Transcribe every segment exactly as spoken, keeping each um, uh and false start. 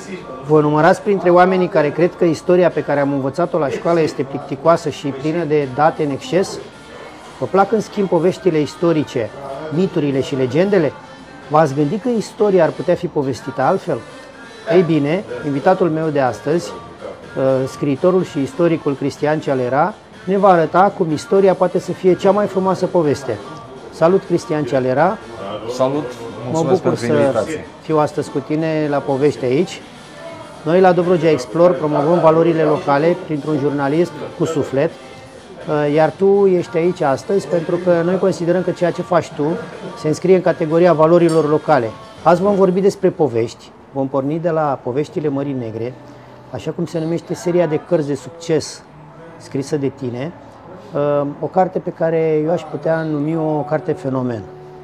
Vă numărați printre oamenii care cred că istoria pe care am învățat-o la școală este plicticoasă și plină de date în exces? Vă plac în schimb poveștile istorice, miturile și legendele? V-ați gândit că istoria ar putea fi povestită altfel? Ei bine, invitatul meu de astăzi, scriitorul și istoricul Cristian Cialera, ne va arăta cum istoria poate să fie cea mai frumoasă poveste. Salut, Cristian Cialera! Salut! Mă bucur să fiu astăzi cu tine la Povești aici. Noi la Dobrogea Explore promovăm valorile locale printr-un jurnalism cu suflet, iar tu ești aici astăzi pentru că noi considerăm că ceea ce faci tu se înscrie în categoria valorilor locale. Azi vom vorbi despre povești, vom porni de la Poveștile Mării Negre, așa cum se numește seria de cărți de succes scrisă de tine, o carte pe care eu aș putea numi o carte fenomen.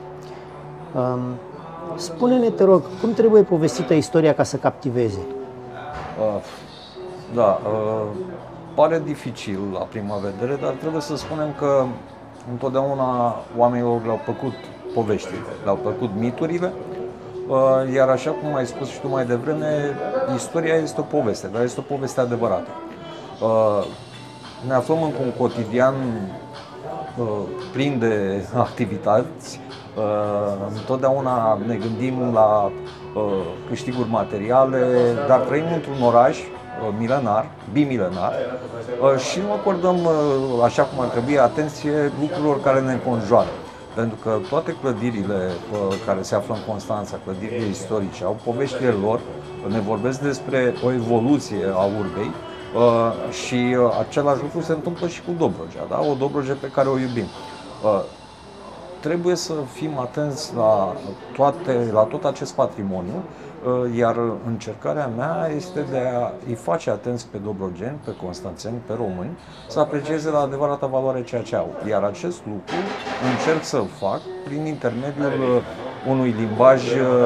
Spune-ne, te rog, cum trebuie povestită istoria ca să captiveze? Uh, da, uh, pare dificil la prima vedere, dar trebuie să spunem că întotdeauna oamenilor le-au plăcut poveștile, le-au plăcut miturile, uh, iar așa cum ai spus și tu mai devreme, istoria este o poveste, dar este o poveste adevărată. Uh, ne aflăm într-un cotidian uh, plin de activități. Uh, întotdeauna ne gândim la uh, câștiguri materiale, dar trăim într-un oraș uh, milenar, bimilenar uh, și nu acordăm, uh, așa cum ar trebui, atenție lucrurilor care ne înconjoară. Pentru că toate clădirile uh, care se află în Constanța, clădirile istorice, au poveștile lor, ne vorbesc despre o evoluție a urbei uh, și uh, același lucru se întâmplă și cu Dobrogea, da? O Dobrogea pe care o iubim. Uh, Trebuie să fim atenți la, toate, la tot acest patrimoniu, iar încercarea mea este de a-i face atenți pe dobrogeni, pe constanțeni, pe români, să aprecieze la adevărata valoare ceea ce au. Iar acest lucru încerc să-l fac prin intermediul unui limbaj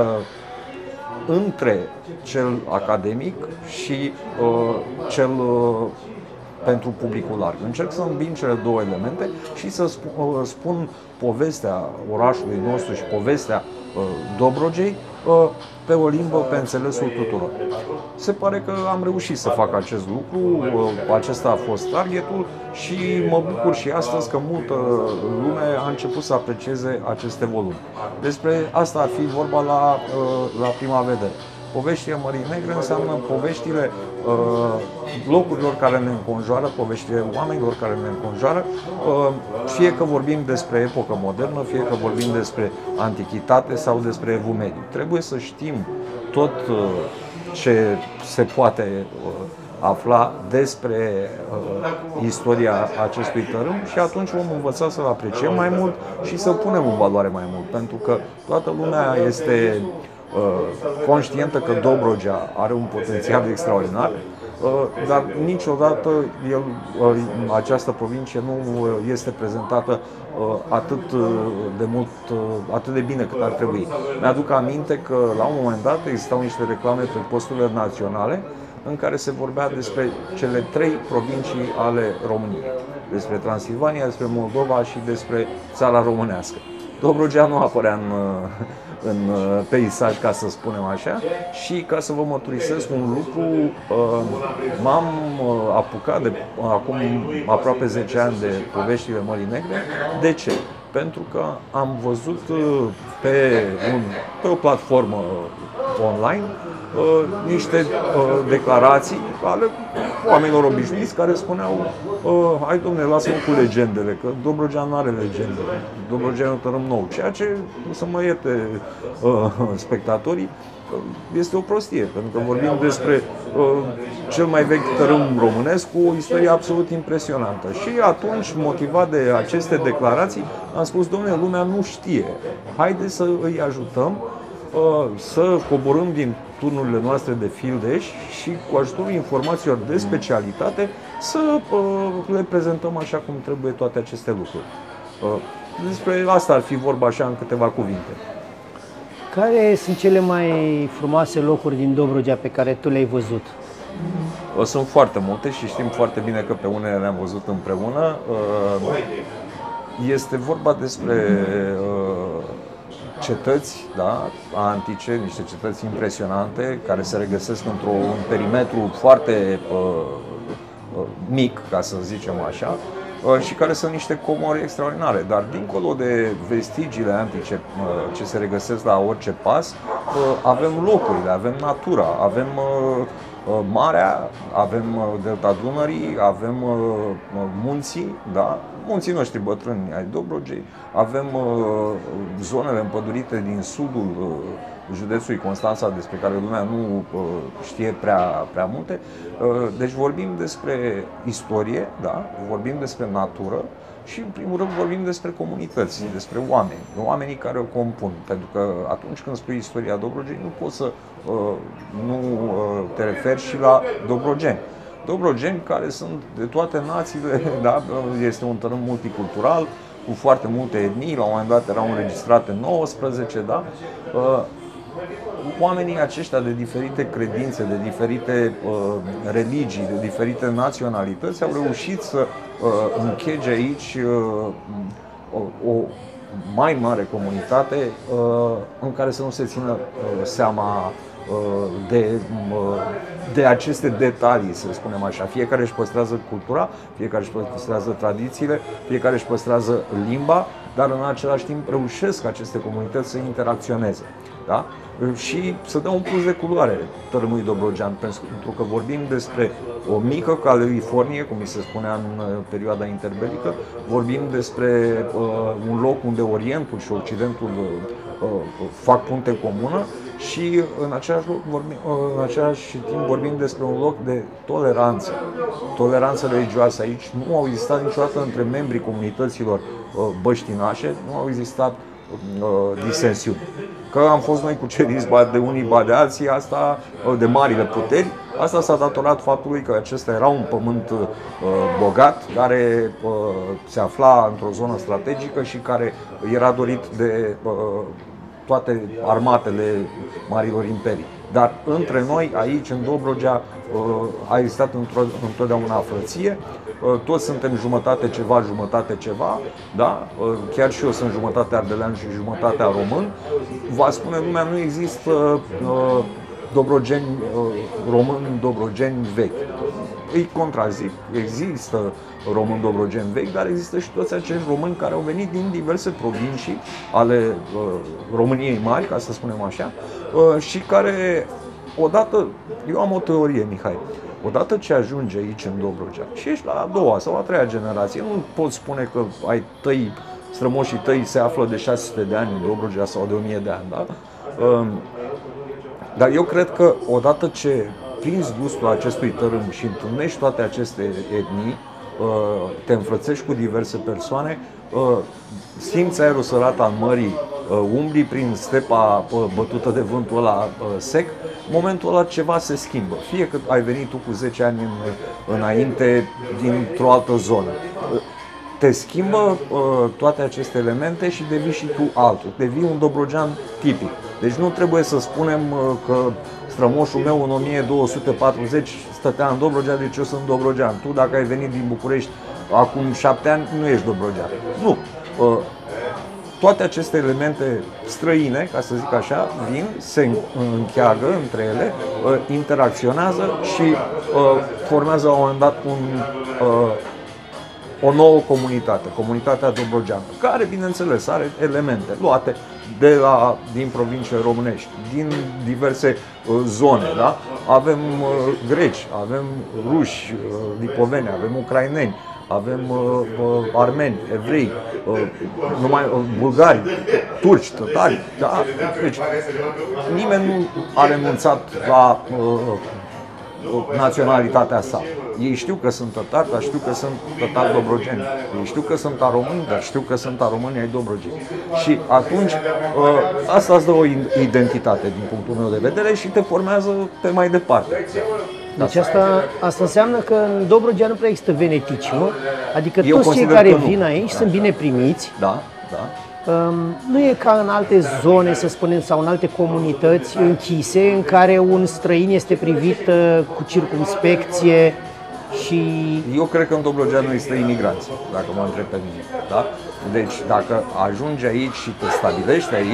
între cel academic și uh, cel uh, pentru publicul larg. Încerc să îmbin cele două elemente și să spun, spun povestea orașului nostru și povestea uh, Dobrogei uh, pe o limbă pe înțelesul tuturor. Se pare că am reușit să fac acest lucru, uh, acesta a fost targetul și mă bucur și astăzi că multă lume a început să aprecieze aceste volume. Despre asta ar fi vorba la, uh, la prima vedere. Poveștile Mării Negre înseamnă poveștile uh, locurilor care ne înconjoară, poveștile oamenilor care ne înconjoară, uh, fie că vorbim despre epocă modernă, fie că vorbim despre antichitate sau despre evul mediu. Trebuie să știm tot uh, ce se poate uh, afla despre uh, istoria acestui tărâm și atunci vom învăța să-l apreciem mai mult și să punem în valoare mai mult, pentru că toată lumea este conștientă că Dobrogea are un potențial extraordinar, dar niciodată el, această provincie nu este prezentată atât de mult, atât de bine cât ar trebui. Mi-aduc aminte că la un moment dat existau niște reclame pe posturile naționale în care se vorbea despre cele trei provincii ale României, despre Transilvania, despre Moldova și despre țara românească. Dobrogea nu apărea în, în peisaj, ca să spunem așa, și ca să vă mărturisesc un lucru, m-am apucat de acum aproape zece ani de Poveștile Mării Negre. De ce? Pentru că am văzut pe, un, pe o platformă online niște declarații ale oamenilor obișnuiți care spuneau: hai dom'le, lasă-mă cu legendele, că Dobrogea nu are legende, Dobrogea e un tărâm nou. Ceea ce, să mă ierte spectatorii, este o prostie, pentru că vorbim despre cel mai vechi tărâm românesc cu o istorie absolut impresionantă. Și atunci, motivat de aceste declarații, am spus: dom'le, lumea nu știe, haideți să îi ajutăm să coborâm din turnurile noastre de fildeș și cu ajutorul informațiilor de specialitate să le prezentăm așa cum trebuie toate aceste lucruri. Despre asta ar fi vorba așa în câteva cuvinte. Care sunt cele mai frumoase locuri din Dobrogea pe care tu le-ai văzut? Sunt foarte multe și știm foarte bine că pe unele le-am văzut împreună. Este vorba despre cetăți, da, antice, niște cetăți impresionante care se regăsesc într-un perimetru foarte uh, mic, ca să zicem așa, și care sunt niște comori extraordinare. Dar dincolo de vestigiile antice ce se regăsesc la orice pas, avem locurile, avem natura, avem marea, avem delta Dunării, avem munții, da? Munții noștri bătrâni ai Dobrogei, avem zonele împădurite din sudul județului Constanța, despre care lumea nu știe prea, prea multe. Deci vorbim despre istorie, da? Vorbim despre natură și, în primul rând, vorbim despre comunități, despre oameni, oamenii care o compun. Pentru că atunci când spui istoria Dobrogei, nu poți să nu te referi și la dobrogeni. Dobrogeni care sunt de toate națiile, da? Este un tărâm multicultural, cu foarte multe etnii, la un moment dat erau înregistrate nouăsprezece, da? Oamenii aceștia de diferite credințe, de diferite uh, religii, de diferite naționalități au reușit să uh, închege aici uh, o, o mai mare comunitate uh, în care să nu se țină uh, seama uh, de, uh, de aceste detalii, să spunem așa. Fiecare își păstrează cultura, fiecare își păstrează tradițiile, fiecare își păstrează limba, dar în același timp reușesc aceste comunități să interacționeze. Da? Și să dă un plus de culoare tărâmului dobrogean, pentru că vorbim despre o mică Californie, cum mi se spunea în perioada interbelică, vorbim despre uh, un loc unde Orientul și Occidentul uh, fac punte comună și în același, loc vorbim, uh, în același timp vorbim despre un loc de toleranță, toleranță religioasă. Aici nu au existat niciodată între membrii comunităților uh, băștinașe, nu au existat uh, disensiuni. Că am fost noi cuceriți de unii, ba de alții, asta de marile puteri, asta s-a datorat faptului că acesta era un pământ uh, bogat, care uh, se afla într-o zonă strategică și care era dorit de uh, toate armatele marilor imperii. Dar între noi, aici, în Dobrogea, uh, a existat întotdeauna frăție. Toți suntem jumătate ceva, jumătate ceva, da? Chiar și eu sunt jumătate ardelean și jumătatea român. Va spune lumea, nu există uh, dobrogeni uh, români, dobrogeni vechi. Îi contrazic, există români dobrogeni vechi, dar există și toți acești români care au venit din diverse provincii ale uh, României mari, ca să spunem așa, uh, și care odată, eu am o teorie, Mihai, odată ce ajungi aici în Dobrogea și ești la a doua sau a treia generație, nu poți spune că ai tăi, strămoșii tăi se află de șase sute de ani în Dobrogea sau de o mie de ani, da? Dar eu cred că odată ce prinzi gustul acestui tărâm și întâlnești toate aceste etnii, te înfrățești cu diverse persoane, simți aerul sărat al mării, umbli prin stepa bătută de vântul ăla sec, în momentul ăla ceva se schimbă. Fie că ai venit tu cu zece ani în, înainte dintr-o altă zonă. Te schimbă toate aceste elemente și devii și tu altul. Devii un dobrogean tipic. Deci nu trebuie să spunem că strămoșul meu în o mie două sute patruzeci stătea în Dobrogea, deci eu sunt dobrogean. Tu, dacă ai venit din București acum șapte ani, nu ești dobrogean. Nu. Toate aceste elemente străine, ca să zic așa, vin, se încheagă între ele, interacționează și formează la un moment dat un, o nouă comunitate, comunitatea dobrogeană, care, bineînțeles, are elemente luate de la, din provinciile românești, din diverse uh, zone, da? Avem uh, greci, avem ruși, uh, lipoveni, avem ucraineni, avem uh, uh, armeni, evrei, uh, numai uh, bulgari, turci, tătari, da? Deci nimeni nu a renunțat la uh, naționalitatea sa. Ei știu că sunt tătari, dar știu că sunt tătari dobrogeni. Ei știu că sunt aromâni, dar știu că sunt aromâni ai Dobrogei. Și atunci asta îți dă o identitate din punctul meu de vedere și te formează pe mai departe. Deci asta, asta înseamnă că în Dobrogea nu prea există venetici, nu? Adică Eu toți cei care vin nu. aici da. sunt bine primiți. Da, da. Um, nu e ca în alte zone, să spunem, sau în alte comunități închise, în care un străin este privit uh, cu circumspecție și... Eu cred că în Dobrogea nu există imigranți, dacă mă întreb pe mine. Da? Deci dacă ajungi aici și te stabilești aici,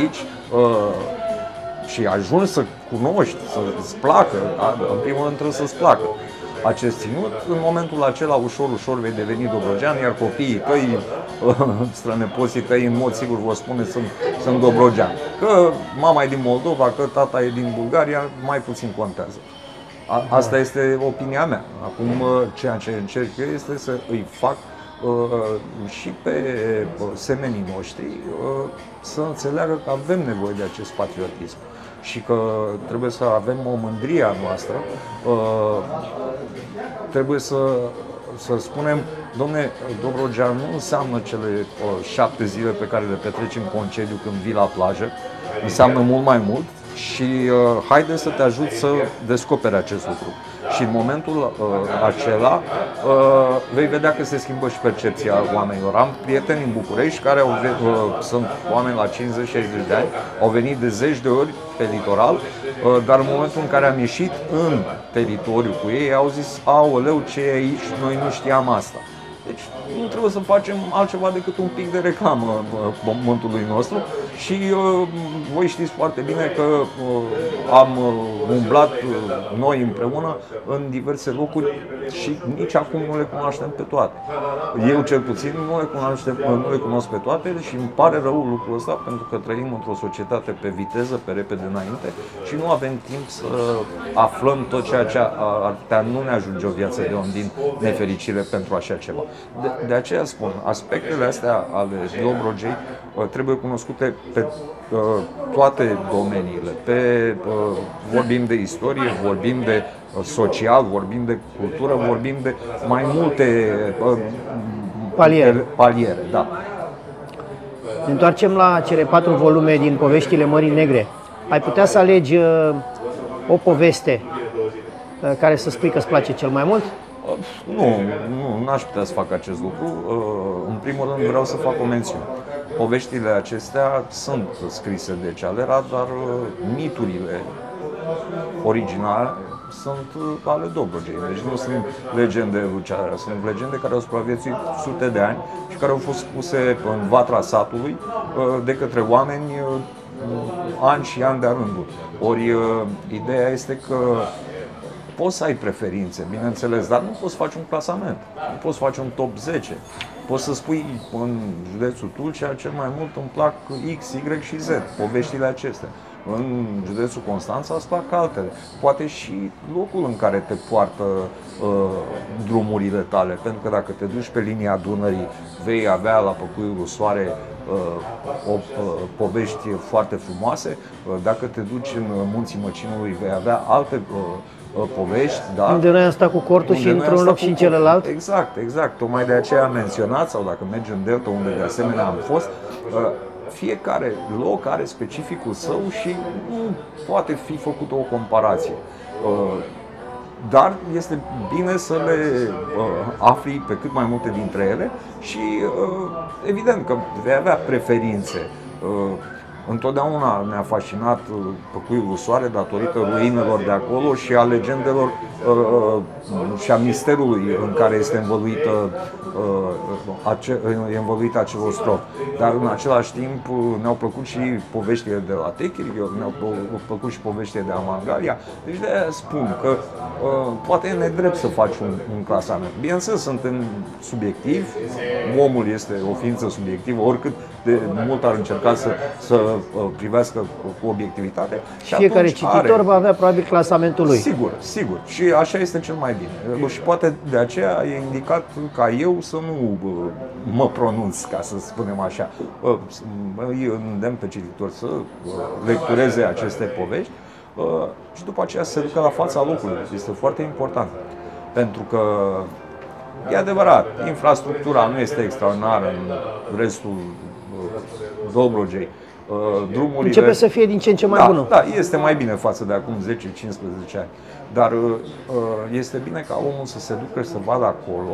și ajungi să cunoști, să-ți placă, în primul rând trebuie să-ți placă acest ținut, în momentul acela ușor, ușor vei deveni dobrogean, iar copiii tăi, strănepoții tăi, în mod sigur vă spune sunt, sunt dobrogean. Că mama e din Moldova, că tata e din Bulgaria, mai puțin contează. A, asta este opinia mea. Acum ceea ce încerc eu este să îi fac uh, și pe semenii noștri uh, să înțeleagă că avem nevoie de acest patriotism și că trebuie să avem o mândrie a noastră. Uh, trebuie să, să spunem, domne, Dobrogea nu înseamnă cele uh, șapte zile pe care le petreci în concediu când vii la plajă, înseamnă mult mai mult. Și uh, haide să te ajut să descoperi acest lucru. Și în momentul uh, acela uh, vei vedea că se schimbă și percepția oamenilor. Am prieteni în București care au, uh, sunt oameni la cincizeci șaizeci de ani, au venit de zeci de ori pe litoral, uh, dar în momentul în care am ieșit în teritoriu cu ei, au zis, aoleu, ce e aici, noi nu știam asta. Deci nu trebuie să facem altceva decât un pic de reclamă pământului nostru și uh, voi știți foarte bine că uh, am uh, umblat uh, noi împreună în diverse locuri și nici acum nu le cunoaștem pe toate. Eu cel puțin nu le, cunoaștem, nu le cunosc pe toate și îmi pare rău lucrul ăsta pentru că trăim într-o societate pe viteză, pe repede înainte și nu avem timp să aflăm tot ceea ce ar putea nu ne ajunge o viață de om din nefericire pentru așa ceva. De, de aceea spun, aspectele astea ale Dobrogei uh, trebuie cunoscute pe uh, toate domeniile. Pe, uh, vorbim de istorie, vorbim de uh, social, vorbim de cultură, vorbim de mai multe uh, paliere. paliere, da. Ne întoarcem la cele patru volume din Poveștile Mării Negre. Ai putea să alegi uh, o poveste uh, care să spui că îți place cel mai mult? Nu, nu, n-aș putea să fac acest lucru. În primul rând vreau să fac o mențiune. Poveștile acestea sunt scrise de Cealera, dar miturile originale sunt ale Dobrogei. Deci nu sunt legende lui Cealera, sunt legende care au supraviețuit sute de ani și care au fost spuse în vatra satului de către oameni ani și ani de-a rândul. Ori ideea este că poți să ai preferințe, bineînțeles, dar nu poți să faci un clasament, nu poți să faci un top zece. Poți să spui în județul Tulcea cel mai mult îmi plac X, Y și Z, poveștile acestea. În județul Constanța îți plac altele. Poate și locul în care te poartă uh, drumurile tale, pentru că dacă te duci pe linia Dunării, vei avea la Păcuiul Soare uh, o, uh, povești foarte frumoase. Uh, dacă te duci în Munții Măcinului, vei avea alte uh, povești, da? Unde noi am stat cu cortul și într-un loc și în celălalt. Exact, exact. Tocmai de aceea am menționat, sau dacă mergi în Delta, unde de asemenea am fost, fiecare loc are specificul său și nu poate fi făcută o comparație. Dar este bine să le afli pe cât mai multe dintre ele și evident că vei avea preferințe. Întotdeauna ne-a fascinat Păcuiul Soare datorită ruinelor de acolo și a legendelor uh, și a misterului în care este învăluită, uh, ace, e învăluit acel ostrov. Dar în același timp ne-au plăcut și poveștile de la Techiri, ne-au plăcut și poveștile de Amangalia. Deci de-aia spun că uh, poate e nedrept să faci un, un clasament. Bineînțeles, suntem subiectivi, omul este o ființă subiectivă, oricât de mult ar încerca să, să privească cu obiectivitate. Și fiecare cititor are, va avea probabil clasamentul lui. Sigur, sigur. Și așa este cel mai bine. Și poate de aceea e indicat ca eu să nu mă pronunț, ca să spunem așa. Îi îndemn pe cititor să lectureze aceste povești și după aceea să se ducă la fața locului. Este foarte important. Pentru că e adevărat, infrastructura nu este extraordinară în restul Dobrogei. Drumurile... Începe să fie din ce în ce mai da, bună. Da, este mai bine față de acum zece cincisprezece ani. Dar este bine ca omul să se ducă și să vadă acolo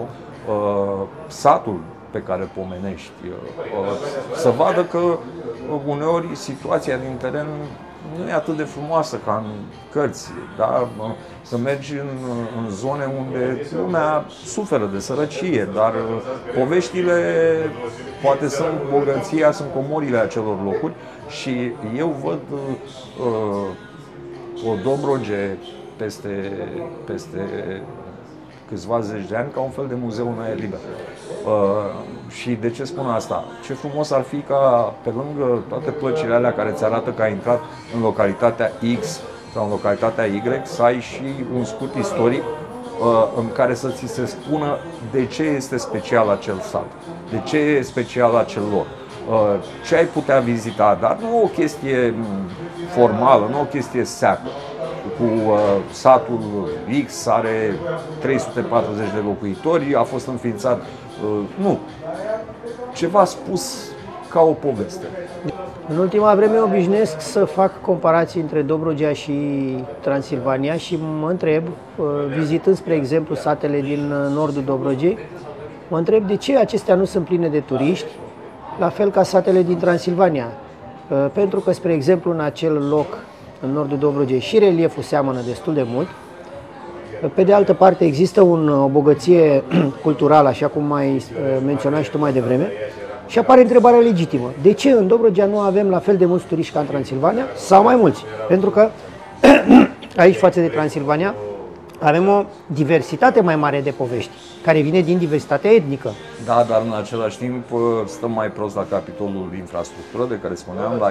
satul pe care pomenești, să vadă că uneori situația din teren nu e atât de frumoasă ca în cărți, da? Să mergi în, în zone unde lumea suferă de sărăcie, dar poveștile poate sunt bogăția, sunt comorile acelor locuri Și eu văd uh, o Dobroge peste, peste câțiva zeci de ani ca un fel de muzeu în aer liber. Uh, și de ce spun asta? Ce frumos ar fi ca, pe lângă toate plăcile alea care ți arată că ai intrat în localitatea X sau în localitatea Y, să ai și un scurt istoric uh, în care să ți se spună de ce este special acel sat, de ce e special acel loc, uh, ce ai putea vizita, dar nu o chestie formală, nu o chestie seacă. Cu uh, satul X are trei sute patruzeci de locuitori, a fost înființat, uh, nu, ceva spus ca o poveste. În ultima vreme obișnuiesc să fac comparații între Dobrogea și Transilvania și mă întreb, vizitând spre exemplu satele din nordul Dobrogei, mă întreb de ce acestea nu sunt pline de turiști, la fel ca satele din Transilvania. Pentru că, spre exemplu, în acel loc, în nordul Dobrogei, și relieful seamănă destul de mult. Pe de altă parte, există un, o bogăție culturală, așa cum ai menționat și tu mai devreme, și apare întrebarea legitimă. De ce în Dobrogea nu avem la fel de mulți turiști ca în Transilvania sau mai mulți? Pentru că aici, față de Transilvania, avem o diversitate mai mare de povești, care vine din diversitatea etnică. Da, dar în același timp stăm mai prost la capitolul infrastructură, de care spuneam, la,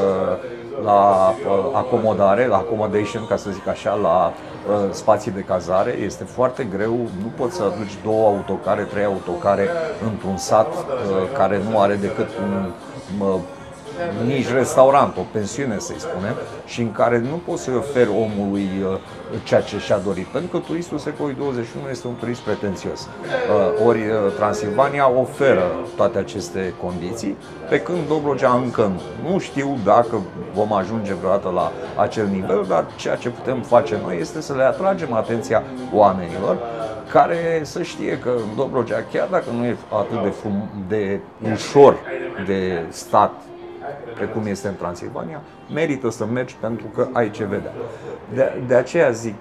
la acomodare, la accommodation, ca să zic așa, la spații de cazare. Este foarte greu, nu poți să aduci două autocare, trei autocare într-un sat care nu are decât un nici restaurant, o pensiune, să-i spunem, și în care nu poți să-i oferi omului ceea ce și-a dorit, pentru că turistul secolului douăzeci și unu este un turist pretențios. Ori Transilvania oferă toate aceste condiții, pe când Dobrogea încă nu știu dacă vom ajunge vreodată la acel nivel, dar ceea ce putem face noi este să le atragem atenția oamenilor, care să știe că în Dobrogea, chiar dacă nu e atât de, frum, de ușor de stat precum este în Transilvania, merită să mergi pentru că ai ce vedea. De, de aceea zic,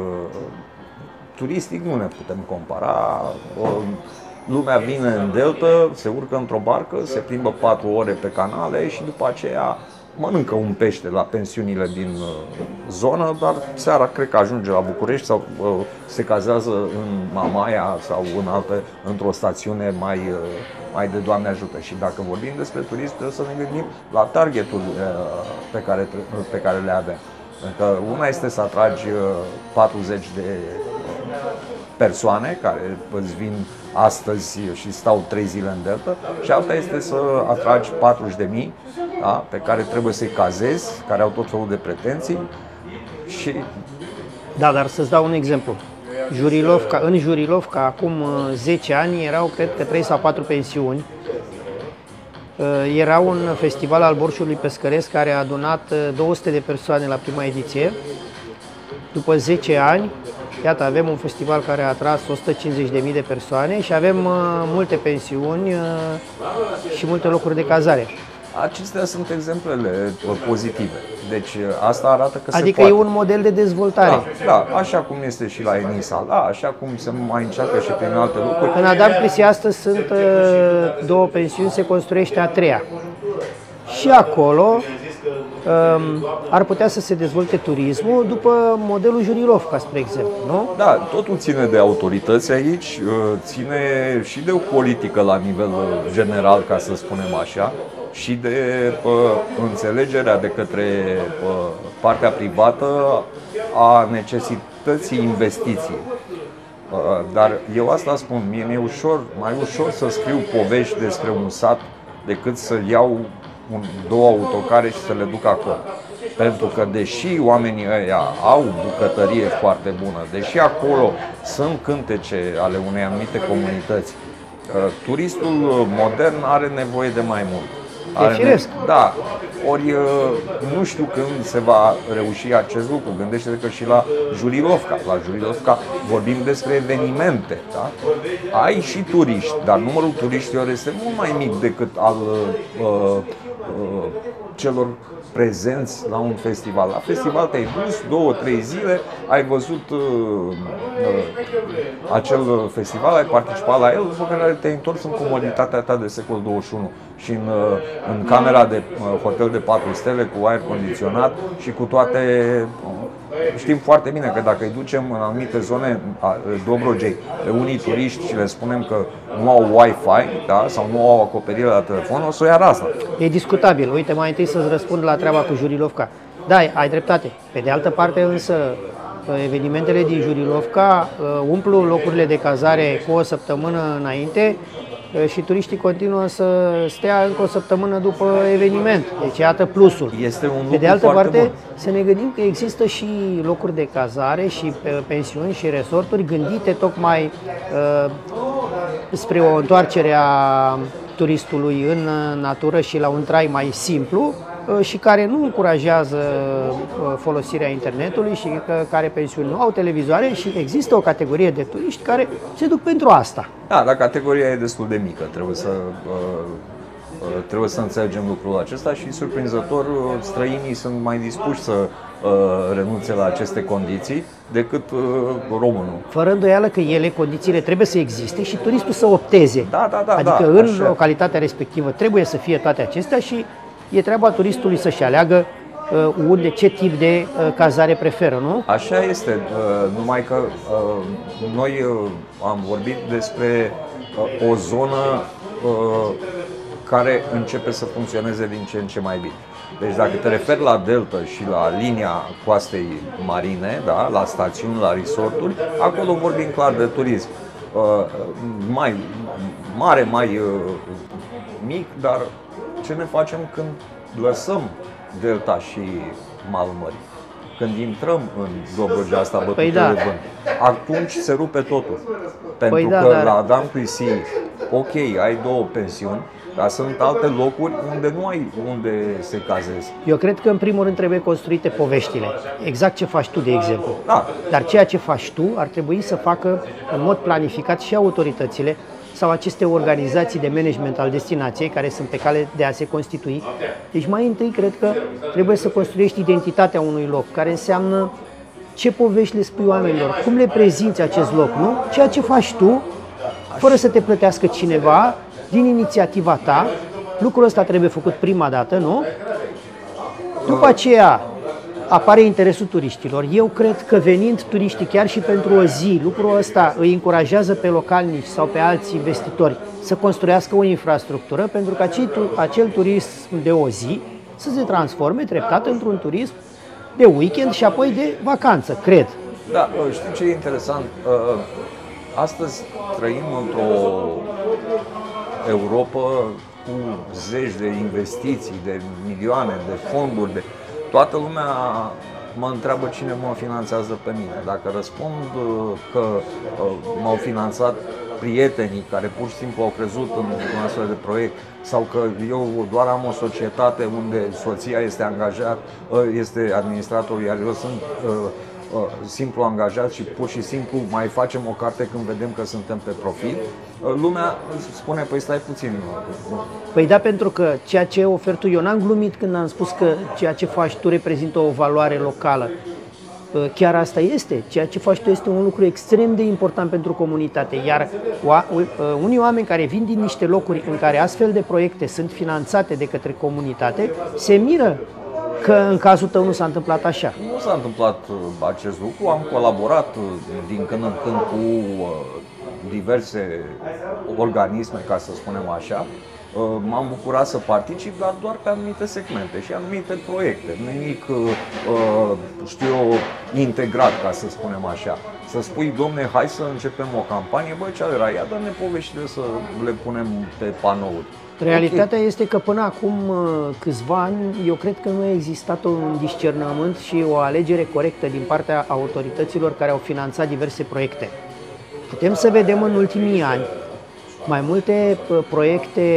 turistic nu ne putem compara. Lumea vine în delta, se urcă într-o barcă, se plimbă patru ore pe canale și după aceea mănâncă un pește la pensiunile din zonă, dar seara cred că ajunge la București sau se cazează în Mamaia sau în altă, într-o stațiune mai, mai de Doamne ajută. Și dacă vorbim despre turism, trebuie să ne gândim la targetul pe care, pe care le avem. Pentru că una este să atragi patruzeci de persoane care îți vin astăzi și stau trei zile în delta, și alta este să atragi patruzeci de mii, da, pe care trebuie să-i cazezi, care au tot felul de pretenții. Și... Da, dar să-ți dau un exemplu. Jurilovca, în Jurilovca, acum zece ani, erau, cred că, trei sau patru pensiuni. Era un festival al borșului pescăresc care a adunat două sute de persoane la prima ediție. După zece ani, iată, avem un festival care a atras o sută cincizeci de mii de persoane și avem uh, multe pensiuni uh, și multe locuri de cazare. Acestea sunt exemplele pozitive. Deci asta arată că adică se poate. E un model de dezvoltare. Da, da, așa cum este și la Enisa, da, așa cum se mai încearcă și prin alte lucruri. În Adam Clisi astăzi sunt uh, două pensiuni, se construiește a treia. Și acolo um, ar putea să se dezvolte turismul după modelul Jurilovca, spre exemplu, nu? Da, totul ține de autorități aici, ține și de o politică la nivel general, ca să spunem așa, și de pă, înțelegerea de către pă, partea privată a necesității investiției. Dar eu asta spun, mie mi-e ușor, mai ușor să scriu povești despre un sat decât să iau un, două autocare și să le duc acolo. Pentru că deși oamenii ăia au bucătărie foarte bună, deși acolo sunt cântece ale unei anumite comunități, turistul modern are nevoie de mai mult. E firesc. Da, ori nu știu când se va reuși acest lucru. Gândește-te că și la Jurilovca, la Jurilovca vorbim despre evenimente, da? Ai și turiști, dar numărul turiștilor este mult mai mic decât al uh, uh, celor prezenți la un festival. La festival te-ai dus două, trei zile, ai văzut uh, uh, acel festival, ai participat la el, după care te-ai întors în comoditatea ta de secol douăzeci și unu și în, uh, în camera de uh, hotel de patru stele cu aer condiționat și cu toate. Uh, Știm foarte bine că dacă îi ducem în anumite zone a Dobrogei pe unii turiști și le spunem că nu au Wi-Fi, da, sau nu au acoperire la telefon, o să o ia asta. E discutabil. Uite, mai întâi să-ți răspund la treaba cu Jurilovca. Da, ai dreptate. Pe de altă parte însă, evenimentele din Jurilovca umplu locurile de cazare cu o săptămână înainte și turiștii continuă să stea încă o săptămână după eveniment. Deci iată plusul. Este un lucru Pe de altă foarte parte, bun. să ne gândim că există și locuri de cazare și pensiuni și resorturi gândite tocmai uh, spre o întoarcere a turistului în natură și la un trai mai simplu și care nu încurajează folosirea internetului și care pensiuni nu au televizoare și există o categorie de turiști care se duc pentru asta. Da, dar categoria e destul de mică, trebuie să, trebuie să înțelegem lucrul acesta și surprinzător străinii sunt mai dispuși să renunțe la aceste condiții decât românul. Fără îndoială că ele, condițiile trebuie să existe și turistul să opteze. Da, da, da, adică da, în așa. localitatea respectivă trebuie să fie toate acestea și e treaba turistului să-și aleagă uh, unde, ce tip de uh, cazare preferă, nu? Așa este, uh, numai că uh, noi uh, am vorbit despre uh, o zonă uh, care începe să funcționeze din ce în ce mai bine. Deci dacă te referi la Delta și la linia coastei marine, da, la stațiuni, la resorturi, acolo vorbim clar de turism. Uh, mai mare, mai uh, mic, dar ce ne facem când lăsăm Delta și malul mării? Când intrăm în Dobrogea asta bătută păi da. de vânt, atunci se rupe totul. Pentru păi da, că dar... la Adam Cuisi, ok, ai două pensiuni, dar sunt alte locuri unde nu ai unde se cazezi. Eu cred că în primul rând trebuie construite poveștile. Exact ce faci tu, de exemplu. Da. Dar ceea ce faci tu ar trebui să facă în mod planificat și autoritățile sau aceste organizații de management al destinației care sunt pe cale de a se constitui. Deci mai întâi cred că trebuie să construiești identitatea unui loc, care înseamnă ce povești le spui oamenilor, cum le prezinți acest loc, nu? Ceea ce faci tu, fără să te plătească cineva, din inițiativa ta, lucrul ăsta trebuie făcut prima dată, nu? După aceea apare interesul turiștilor. Eu cred că venind turiștii chiar și pentru o zi, lucrul ăsta îi încurajează pe localnici sau pe alți investitori să construiască o infrastructură pentru că acel turism de o zi să se transforme treptat într-un turism de weekend și apoi de vacanță, cred. Da, știi ce e interesant? Astăzi trăim într-o Europa cu zeci de investiții, de milioane, de fonduri, de... Toată lumea mă întreabă cine mă finanțează pe mine. Dacă răspund că m-au finanțat prietenii care pur și simplu au crezut în un astfel de proiect sau că eu doar am o societate unde soția este angajat, este administrator, iar eu sunt simplu angajat și pur și simplu mai facem o carte când vedem că suntem pe profit, lumea spune, păi stai puțin. Păi da, pentru că ceea ce oferi tu, eu n-am glumit când am spus că ceea ce faci tu reprezintă o valoare locală. Chiar asta este. Ceea ce faci tu este un lucru extrem de important pentru comunitate. Iar unii oameni care vin din niște locuri în care astfel de proiecte sunt finanțate de către comunitate, se miră că în cazul tău nu s-a întâmplat așa. Nu s-a întâmplat acest lucru. Am colaborat din când în când cu diverse organisme, ca să spunem așa. M-am bucurat să particip, dar doar pe anumite segmente și anumite proiecte. Nimic, știu eu, integrat, ca să spunem așa. Să spui, domne, hai să începem o campanie, băi, ce era ea, dă-ne poveștile să le punem pe panouri. Realitatea okay. este că până acum câțiva ani, eu cred că nu a existat un discernământ și o alegere corectă din partea autorităților care au finanțat diverse proiecte. Putem să vedem în ultimii ani mai multe proiecte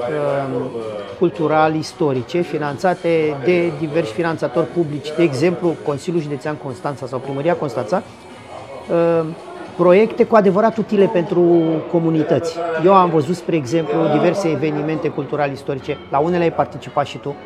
cultural-istorice finanțate de diversi finanțatori publici, de exemplu Consiliul Județean Constanța sau Primăria Constanța, proiecte cu adevărat utile pentru comunități. Eu am văzut, spre exemplu, diverse evenimente cultural-istorice, la unele ai participat și tu,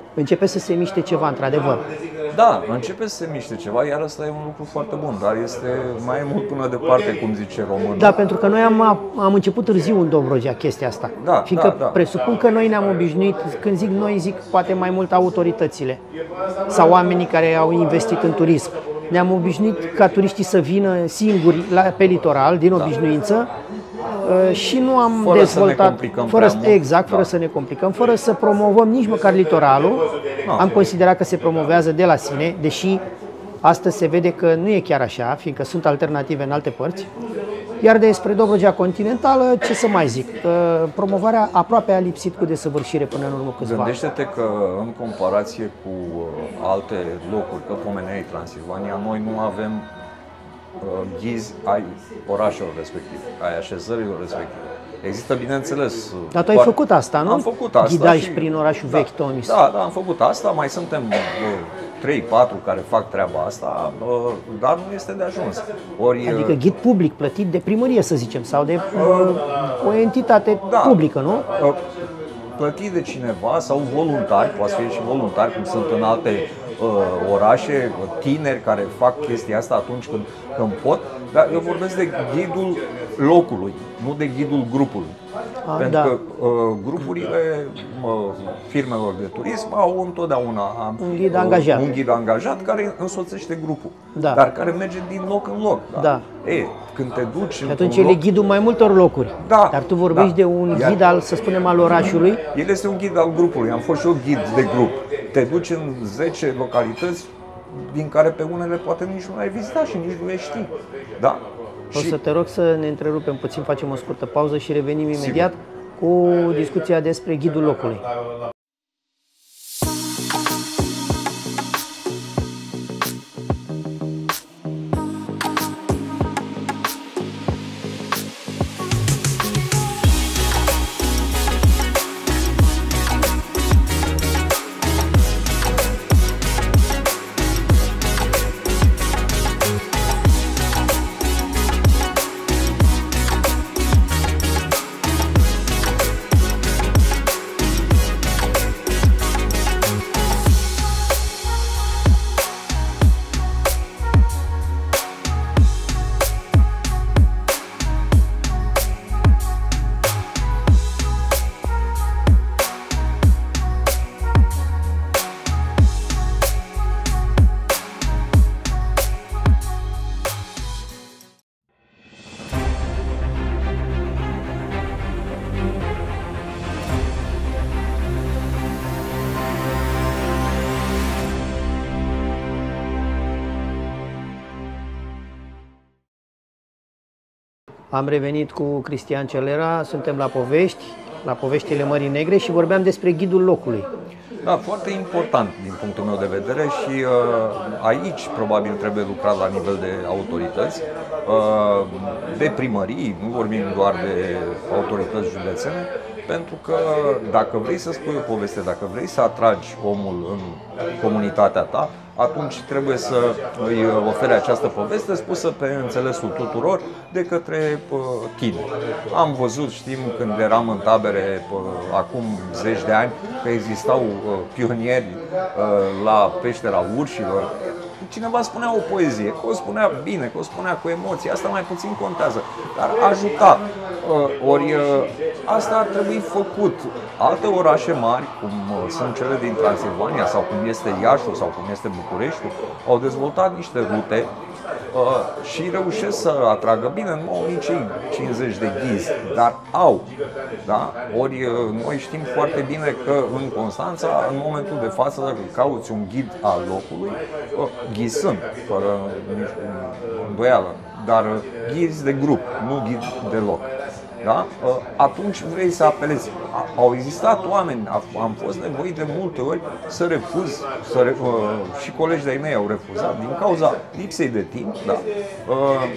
începe să se miște ceva, într-adevăr. Da, începe să se miște ceva, iar asta e un lucru foarte bun, dar este mai mult până departe, cum zice românul. Da, pentru că noi am, am început târziu în Dobrogea chestia asta. Da, fiindcă da, da. presupun că noi ne-am obișnuit, când zic noi, zic poate mai mult autoritățile sau oamenii care au investit în turism. Ne-am obișnuit ca turiștii să vină singuri la, pe litoral, din obișnuință, și nu am fără dezvoltat, să ne complicăm fără, prea mult. exact, fără Da. să ne complicăm, fără să promovăm nici măcar litoralul. Da. Am considerat că se promovează de la sine, deși astăzi se vede că nu e chiar așa, fiindcă sunt alternative în alte părți. Iar despre Dobrogea continentală, ce să mai zic, promovarea aproape a lipsit cu desăvârșire până în urmă câțiva ani. Gândește-te că în comparație cu alte locuri, că pomeneai Transilvania, noi nu avem ghizi ai orașelor respective, ai așezărilor respective. Există, bineînțeles... Dar tu ai făcut asta, nu? Am făcut asta. Ghidaj și... prin orașul da, vechi, Tomis. Da, da, am făcut asta. Mai suntem trei patru care fac treaba asta, dar nu este de ajuns. Ori, adică ghid public, plătit de primărie, să zicem, sau de uh, o entitate da, publică, nu? Uh, plătit de cineva sau voluntari, poate fi și voluntari, cum sunt în alte uh, orașe, tineri care fac chestia asta atunci când, când pot, dar eu vorbesc de ghidul locului, nu de ghidul grupului. A, Pentru da. că uh, grupurile uh, firmelor de turism au întotdeauna un ghid angajat, un ghid angajat care însoțește grupul, da. dar care merge din loc în loc. Da? Da. E, când te duci și în atunci un el e loc, ghidul mai multor locuri. Da, Dar tu vorbești da. de un Iar- ghid al, să spunem, al orașului. El este un ghid al grupului, am fost și eu ghid de grup. Te duci în zece localități din care pe unele poate nici nu ai vizitat și nici nu le știi. Da? O să te rog să ne întrerupem puțin, facem o scurtă pauză și revenim Sigur. imediat cu discuția despre ghidul locului. Am revenit cu Cristian Celera, suntem la Povești, la Poveștile Mării Negre și vorbeam despre ghidul locului. Da, foarte important din punctul meu de vedere și uh, aici probabil trebuie lucrat la nivel de autorități, uh, de primării, nu vorbim doar de autorități județene, pentru că dacă vrei să spui o poveste, dacă vrei să atragi omul în comunitatea ta, atunci trebuie să îi ofere această poveste spusă pe înțelesul tuturor de către uh, tine. Am văzut, știm, când eram în tabere uh, acum zeci de ani, că existau uh, pionieri uh, la peștera urșilor. Cineva spunea o poezie, că o spunea bine, că o spunea cu emoție, asta mai puțin contează, dar ajuta. Uh, ori uh, asta ar trebui făcut. Alte orașe mari, cum sunt cele din Transilvania sau cum este Iașul sau cum este Bucureștiul, au dezvoltat niște rute uh, și reușesc să atragă, bine, nu au nici cincizeci de ghizi, dar au. Da? Ori uh, noi știm foarte bine că în Constanța, în momentul de față, dacă cauți un ghid al locului, uh, ghizi sunt, fără nici îndoială, dar uh, ghizi de grup, nu ghid de loc. Da? Atunci vrei să apelezi. Au existat oameni, am fost nevoit de multe ori să refuz, să re, și colegi de-ai mei au refuzat din cauza lipsei de timp, da?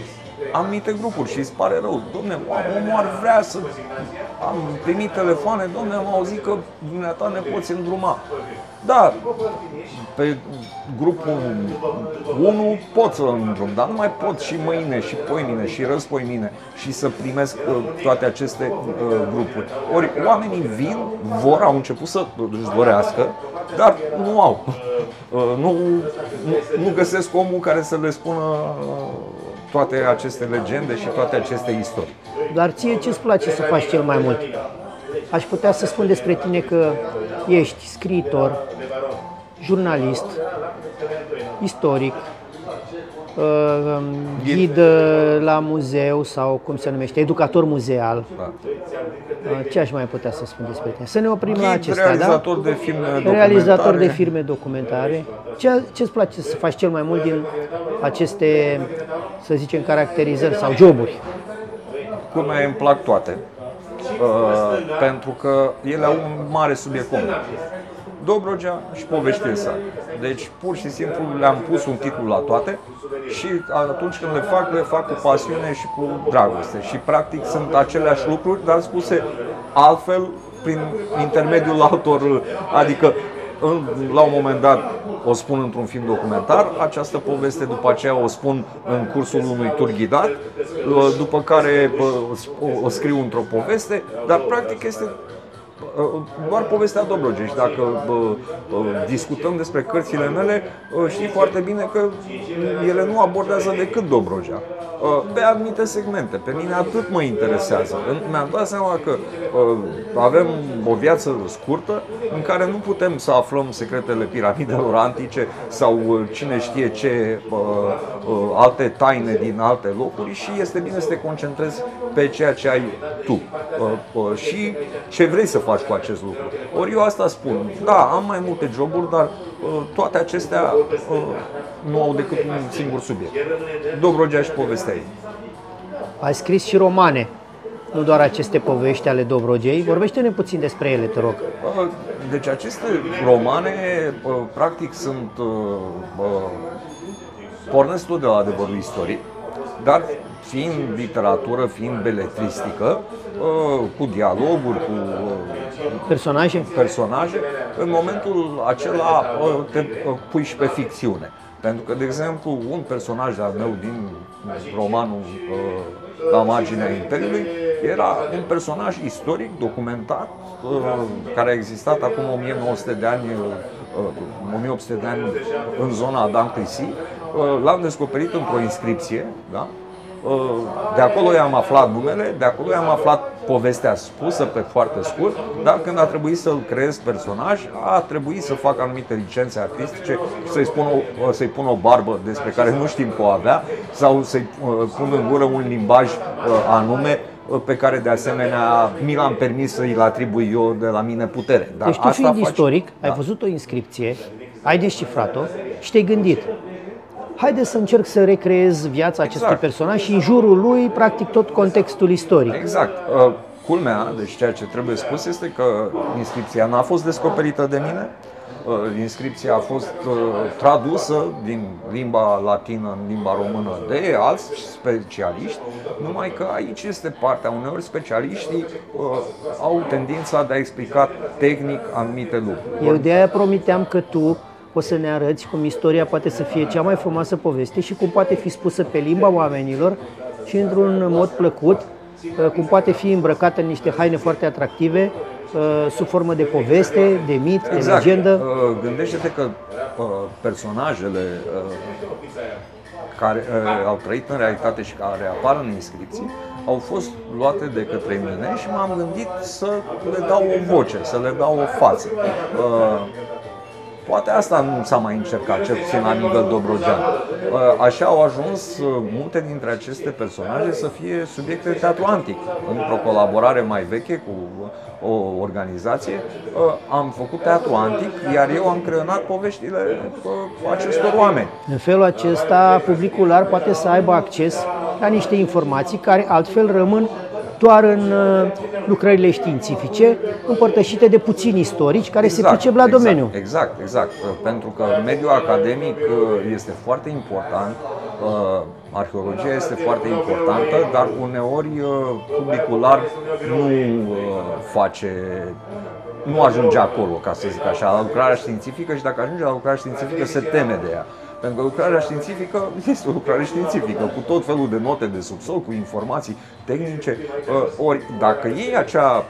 anumite grupuri și îți pare rău. Dom'le, omul ar vrea să... Am primit telefoane, dom'le, am auzit că dumneata ne poți îndruma. Da, pe grupul unu pot să îndrum, dar nu mai pot și mâine, și poimine, și răspoimine și să primesc uh, toate aceste uh, grupuri. Ori oamenii vin, vor, au început să își dorească, dar nu au. Uh, nu, nu, nu găsesc omul care să le spună uh, toate aceste legende și toate aceste istorii. Dar ție ce-ți place să faci cel mai mult? Aș putea să spun despre tine că ești scriitor, jurnalist, istoric, ghid la muzeu sau cum se numește, educator muzeal. Da. Ce aș mai putea să spun despre tine? Să ne oprim ghid, la acestea, realizator da? de filme documentare. Realizator de filme documentare. Ce, ce-ți place să faci cel mai mult din aceste, să zicem, caracterizări sau joburi? Cum mai îmi plac toate. Uh, pentru că ele au un mare subiect comun. Dobrogea și poveștile sale. Deci pur și simplu le-am pus un titlu la toate și atunci când le fac, le fac cu pasiune și cu dragoste. Și practic sunt aceleași lucruri, dar spuse altfel prin intermediul altor, adică la un moment dat o spun într-un film documentar, această poveste după aceea o spun în cursul unui tur ghidat, după care o scriu într-o poveste, dar practic este doar povestea Dobrogei. Și dacă discutăm despre cărțile mele, știi foarte bine că ele nu abordează decât Dobrogea. Pe anumite segmente. Pe mine atât mă interesează. Mi-am dat seama că avem o viață scurtă în care nu putem să aflăm secretele piramidelor antice sau cine știe ce alte taine din alte locuri și este bine să te concentrezi pe ceea ce ai tu și ce vrei să faci cu acest lucru. Ori eu asta spun. Da, am mai multe joburi, dar toate acestea nu au decât un singur subiect. Dobrogea și povestea ei. Ai scris și romane, nu doar aceste povești ale Dobrogei. Vorbește-ne puțin despre ele, te rog. Deci aceste romane, practic, sunt pornesc tot de la adevărul istoric, dar fiind literatură, fiind beletristică, cu dialoguri, cu personaje, personaje, în momentul acela te pui și pe ficțiune. Pentru că, de exemplu, un personaj al meu din romanul La marginea Imperiului era un personaj istoric, documentat, care a existat acum o mie nouă sute de ani, o mie opt sute de ani în zona Adam Clisi. L-am descoperit într-o inscripție, da? De acolo i-am aflat numele, de acolo i-am aflat povestea spusă pe foarte scurt, dar când a trebuit să-l creez personaj, a trebuit să fac anumite licențe artistice și să-i spun o, să-i pun o barbă despre care nu știm că o avea sau să-i pun în gură un limbaj anume pe care de asemenea mi l-am permis să-i atribui eu de la mine putere. Dar deci tu fiind faci... istoric, da. Ai văzut o inscripție, ai descifrat-o și te-ai gândit: haide să încerc să recreez viața acestui exact. personaj și în jurul lui, practic, tot contextul istoric. Exact. Culmea, deci ceea ce trebuie spus este că inscripția n-a fost descoperită de mine. Inscripția a fost tradusă din limba latină în limba română de alți specialiști, numai că aici este partea. Uneori specialiștii au tendința de a explica tehnic anumite lucruri. Eu de aia promiteam că tu o să ne arăți cum istoria poate să fie cea mai frumoasă poveste și cum poate fi spusă pe limba oamenilor și într-un mod plăcut, cum poate fi îmbrăcată în niște haine foarte atractive, sub formă de poveste, de mit, exact. de legendă. Gândește-te că personajele care au trăit în realitate și care apar în inscripții au fost luate de către mine și m-am gândit să le dau o voce, să le dau o față. Poate asta nu s-a mai încercat, cel puțin la nivel dobrogean. Așa au ajuns multe dintre aceste personaje să fie subiecte de teatru antic. Într-o colaborare mai veche cu o organizație, am făcut teatru antic, iar eu am creionat poveștile acestor oameni. În felul acesta, publicul larg poate să aibă acces la niște informații care altfel rămân doar în lucrările științifice, împărtășite de puțini istorici care exact, se pricep la exact, domeniu. Exact, exact. Pentru că mediul academic este foarte important. arheologia este foarte importantă, dar uneori publicul larg nu face, nu ajunge acolo, ca să zic așa, la lucrarea științifică, și dacă ajunge la lucrarea științifică se teme de ea. Pentru că lucrarea științifică este o lucrare științifică, cu tot felul de note de subsol, cu informații tehnice. Ori dacă iei acea,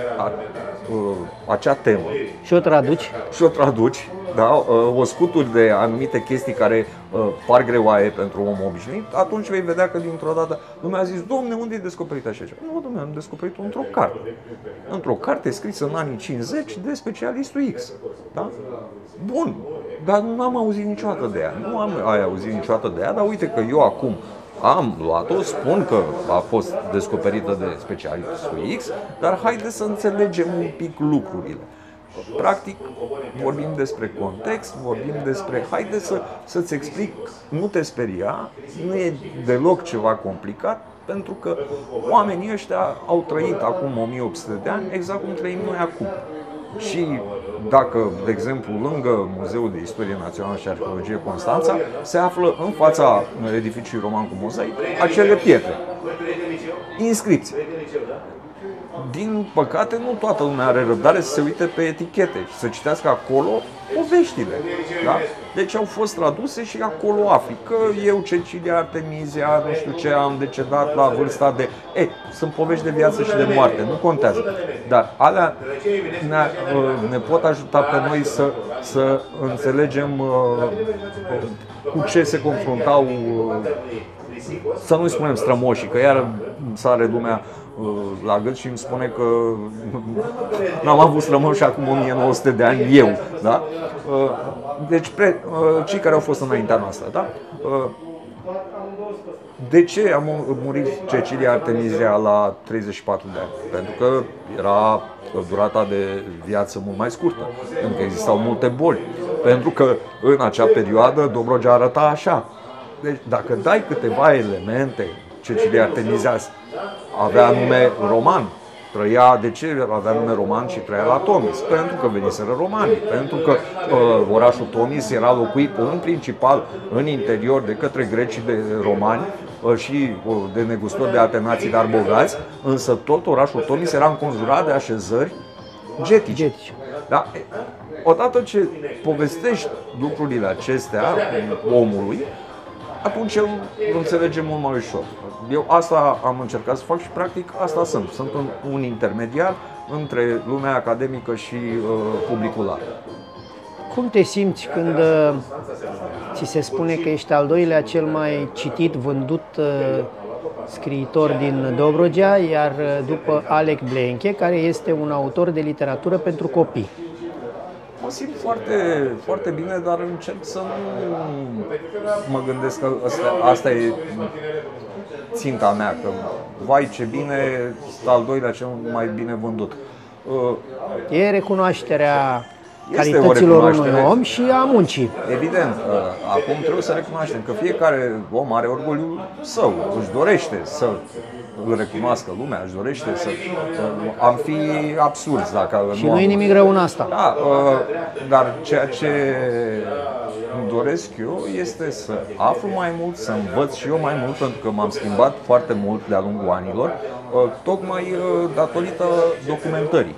acea temă și o traduci, și o traduci, da, o scuturi de anumite chestii care par greoaie pentru om obișnuit, atunci vei vedea că dintr-o dată lumea a zis: Dom'le, unde ai descoperit așa ceva? Nu, dom'le, am descoperit-o într-o carte. Într-o carte scrisă în anii cincizeci de specialistul X. Da? Bun, dar nu am auzit niciodată de ea. Nu am ai auzit niciodată de ea, dar uite că eu acum am luat-o, spun că a fost descoperită de specialistul X, dar haide să înțelegem un pic lucrurile. Practic, vorbim despre context, vorbim despre, haide să, să-ți explic, nu te speria, nu e deloc ceva complicat, pentru că oamenii ăștia au trăit acum o mie opt sute de ani, exact cum trăim noi acum. Și dacă, de exemplu, lângă Muzeul de Istorie Națională și Arheologie Constanța, se află în fața edificiului roman cu mozaic acele pietre, inscripții. Din păcate, nu toată lumea are răbdare să se uite pe etichete și să citească acolo poveștile. Da? Deci au fost traduse și acolo afli că eu, Cecilia Artemisia, nu știu ce, am decedat la vârsta de... E, sunt povești de viață și de moarte, nu contează. Dar alea ne, ne pot ajuta pe noi să, să înțelegem cu ce se confruntau, să nu-i spunem strămoșii, că iar sare lumea la gât și îmi spune că n-am avut strămoși acum o mie nouă sute de ani eu, da? Deci cei care au fost înaintea noastră, da? De ce a murit Cecilia Artemisia la treizeci și patru de ani? Pentru că era durata de viață mult mai scurtă, pentru că existau multe boli, pentru că în acea perioadă Dobrogea arăta așa. Deci dacă dai câteva elemente, Cecilia Artemisia avea nume roman, trăia, de ce avea nume roman și trăia la Tomis? Pentru că veniseră romanii, pentru că uh, orașul Tomis era locuit în principal în interior de către grecii de romani uh, și uh, de negustori de atenații, dar bogați, însă tot orașul Tomis era înconjurat de așezări getice. getice. Da? Odată ce povestești lucrurile acestea omului, atunci îl înțelegem mult mai ușor. Eu asta am încercat să fac și practic asta sunt. Sunt un, un intermediar între lumea academică și uh, publicul larg. Cum te simți când uh, ți se spune că ești al doilea cel mai citit, vândut uh, scriitor din Dobrogea, iar uh, după Alec Blenche, care este un autor de literatură pentru copii? Mă simt foarte, foarte bine, dar încerc să nu mă gândesc că asta, asta e ținta mea, că vai ce bine, este al doilea cel mai bine vândut. E recunoașterea calităților unui om și a muncii. Evident, acum trebuie să recunoaștem că fiecare om are orgoliul său, își dorește să îl recunoască lumea, își dorește să... Am fi absurzi dacă... Și nu e nimic rău în asta. Da, dar ceea ce îmi doresc eu este să aflu mai mult, să învăț și eu mai mult, pentru că m-am schimbat foarte mult de-a lungul anilor, tocmai datorită documentării.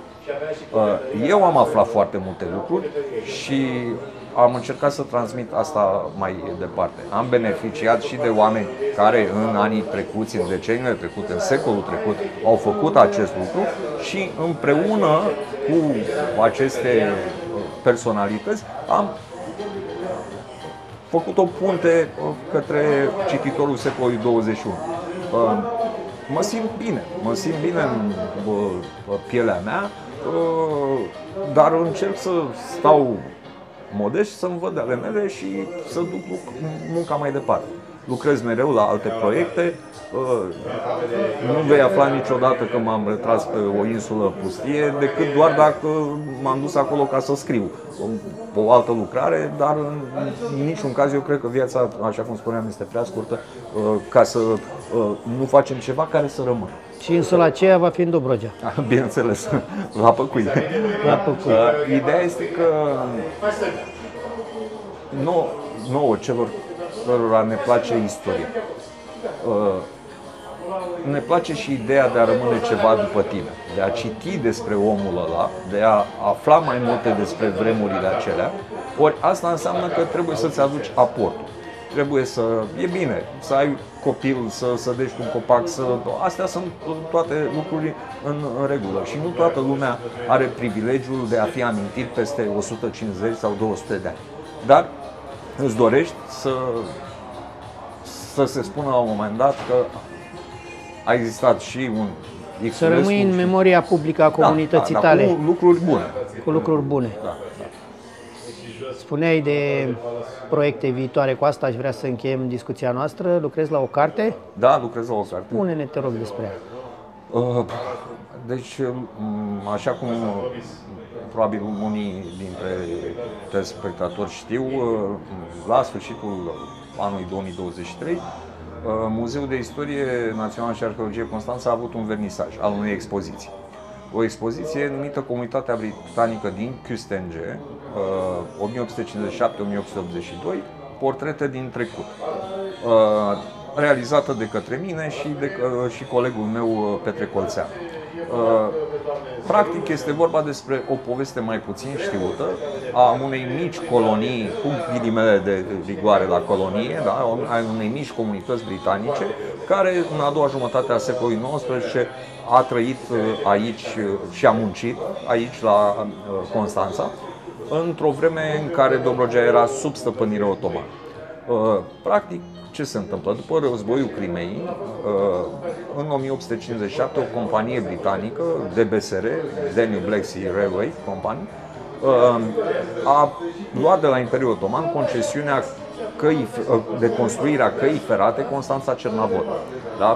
Eu am aflat foarte multe lucruri și am încercat să transmit asta mai departe. Am beneficiat și de oameni care în anii trecuți, în deceniile trecute, în secolul trecut, au făcut acest lucru și împreună cu aceste personalități am făcut o punte către cititorul secolului douăzeci și unu. Mă simt bine, mă simt bine în pielea mea, dar încerc să stau modest și să-mi văd ale mele și să duc munca mai departe. Lucrez mereu la alte proiecte, nu vei afla niciodată că m-am retras pe o insulă pustie, decât doar dacă m-am dus acolo ca să scriu o altă lucrare, dar în niciun caz eu cred că viața, așa cum spuneam, este prea scurtă ca să nu facem ceva care să rămână. Și insula aceea va fi în Dobrogea. Bineînțeles, la Păcui. La Păcui. Ideea este că nouă, nouă celor cărora ne place istoria, ne place și ideea de a rămâne ceva după tine, de a citi despre omul ăla, de a afla mai multe despre vremurile acelea. Ori asta înseamnă că trebuie să-ți aduci aportul. Trebuie să, e bine, să ai copil, să sădești un copac, să, astea sunt toate lucruri în, în regulă și nu toată lumea are privilegiul de a fi amintit peste o sută cincizeci sau două sute de ani. Dar îți dorești să, să se spună la un moment dat că a existat și un X. Să rămâi în memoria publică a comunității da, da, tale. Cu lucruri bune. Cu lucruri bune. Da, da. Spuneai de proiecte viitoare, cu asta aș vrea să încheiem discuția noastră. Lucrezi la o carte? Da, lucrez la o carte. Spune-ne, te rog, despre ea. Deci, așa cum probabil unii dintre telespectatori știu, la sfârșitul anului două mii douăzeci și trei, Muzeul de Istorie Națională și Arheologie Constanța a avut un vernisaj al unei expoziții. O expoziție numită Comunitatea Britanică din Küstenge, o mie opt sute cincizeci și șapte - o mie opt sute optzeci și doi, portrete din trecut, realizată de către mine și, de, și colegul meu Petre Colțean. Practic este vorba despre o poveste mai puțin știută a unei mici colonii, cu ghilimele de rigoare la colonie, da? A unei mici comunități britanice care în a doua jumătate a secolului nouăsprezece a trăit aici și a muncit aici la Constanța, într-o vreme în care Dobrogea era sub stăpânire otomană. Practic, ce se întâmplă? După războiul Crimeei, în o mie opt sute cincizeci și șapte, o companie britanică, D B S R, Danube Black Sea Railway Company, a luat de la Imperiul Otoman concesiunea căi, de construire a căii ferate Constanța-Cernavod. Da?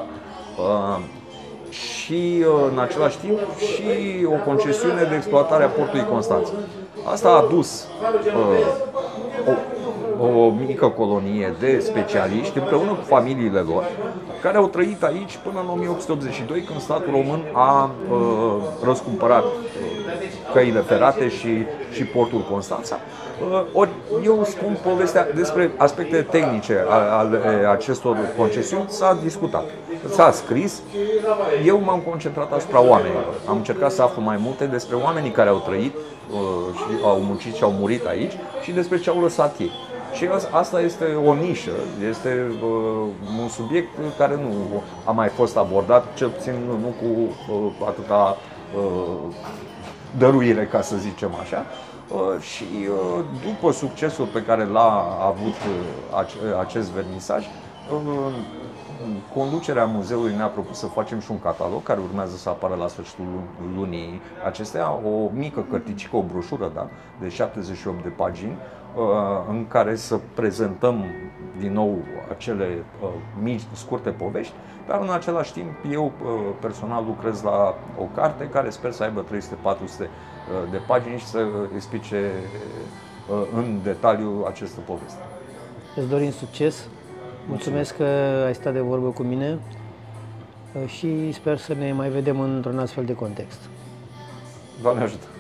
Și în același timp și o concesiune de exploatare a portului Constanța. Asta a dus uh, o, o mică colonie de specialiști împreună cu familiile lor, care au trăit aici până în o mie opt sute optzeci și doi, când statul român a uh, răscumpărat căile ferate și, și portul Constanța. Uh, ori eu spun povestea despre aspecte tehnice ale acestor concesiuni, s-a discutat, s-a scris. Eu m-am concentrat asupra oamenilor. Am încercat să aflu mai multe despre oamenii care au trăit uh, și au muncit și au murit aici și despre ce au lăsat ei. Și asta este o nișă, este uh, un subiect care nu a mai fost abordat, cel puțin nu cu uh, atâta uh, dăruire, ca să zicem așa. Uh, și uh, după succesul pe care l-a avut uh, acest vernisaj, uh, conducerea muzeului ne-a propus să facem și un catalog care urmează să apară la sfârșitul lunii acesteia, o mică cărticică, o broșură, da, de șaptezeci și opt de pagini, în care să prezentăm din nou acele mici, scurte povești, dar în același timp eu personal lucrez la o carte care sper să aibă trei sute - patru sute de pagini și să explice în detaliu această poveste. Îți dorim succes! Mulțumesc că ai stat de vorbă cu mine și sper să ne mai vedem într-un astfel de context. Doamne ajută!